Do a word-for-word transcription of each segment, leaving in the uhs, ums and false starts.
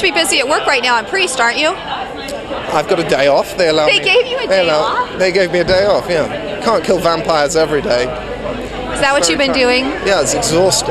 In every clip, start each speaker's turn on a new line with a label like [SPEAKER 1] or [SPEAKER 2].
[SPEAKER 1] be busy at work right now on Priest, aren't you?
[SPEAKER 2] I've got a day off. They allow
[SPEAKER 1] They
[SPEAKER 2] me,
[SPEAKER 1] gave you a
[SPEAKER 2] they
[SPEAKER 1] day
[SPEAKER 2] allow,
[SPEAKER 1] off?
[SPEAKER 2] They gave me a day off, yeah. Can't kill vampires every day.
[SPEAKER 1] Is that what you've been doing?
[SPEAKER 2] Yeah, it's exhausting.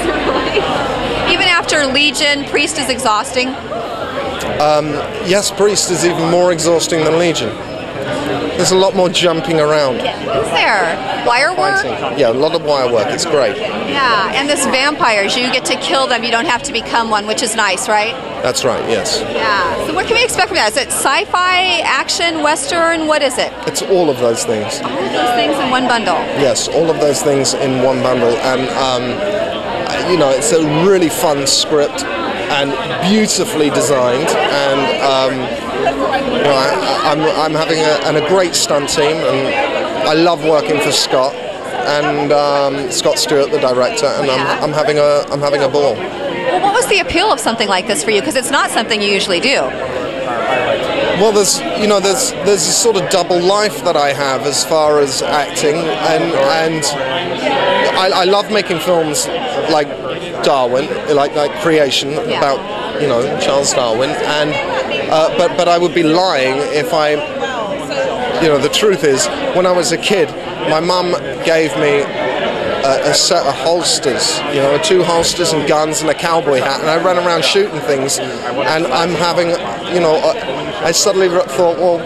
[SPEAKER 1] Even after Legion, Priest is exhausting?
[SPEAKER 2] Um, yes, Priest is even more exhausting than Legion. There's a lot more jumping around.
[SPEAKER 1] Is there? Wire work?
[SPEAKER 2] Yeah, a lot of wire work. It's great.
[SPEAKER 1] Yeah, and this vampires, you get to kill them. You don't have to become one, which is nice, right?
[SPEAKER 2] That's right, yes.
[SPEAKER 1] Yeah. So what can we expect from that? Is it sci-fi, action, western? What is it?
[SPEAKER 2] It's all of those things.
[SPEAKER 1] All of those things in one bundle.
[SPEAKER 2] Yes, all of those things in one bundle. And, um, you know, it's a really fun script and beautifully designed. And, um, you know, I, I'm, I'm having a, and a great stunt team. And I love working for Scott. And um, Scott Stewart, the director. And I'm, I'm, having, a, I'm having a ball.
[SPEAKER 1] Well, what was the appeal of something like this for you? Because it's not something you usually do.
[SPEAKER 2] Well, there's, you know, there's there's a sort of double life that I have as far as acting, and and I, I love making films like Darwin, like like Creation,
[SPEAKER 1] Yeah.
[SPEAKER 2] about, you know, Charles Darwin, and uh, but but I would be lying if I, you know, the truth is, when I was a kid, my mum gave me A, a set of holsters, you know, two holsters and guns and a cowboy hat, and I ran around shooting things, and I'm having, you know, I suddenly thought, well,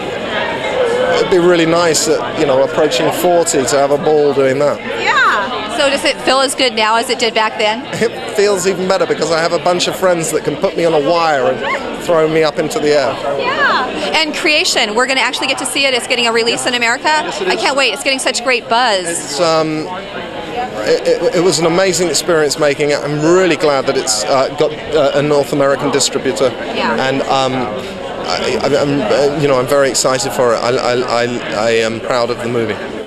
[SPEAKER 2] it'd be really nice at, you know, approaching forty to have a ball doing that.
[SPEAKER 1] Yeah. So does it feel as good now as it did back then?
[SPEAKER 2] It feels even better because I have a bunch of friends that can put me on a wire and throw me up into the air.
[SPEAKER 1] Yeah. And Creation, we're going to actually get to see it. It's getting a release in America.
[SPEAKER 2] Yes, it is.
[SPEAKER 1] I can't wait. It's getting such great buzz.
[SPEAKER 2] It's, um, It, it, it was an amazing experience making it. I'm really glad that it's uh, got uh, a North American distributor,
[SPEAKER 1] Yeah.
[SPEAKER 2] and um, I, I, I'm, uh, you know, I'm very excited for it. I, I, I, I am proud of the movie.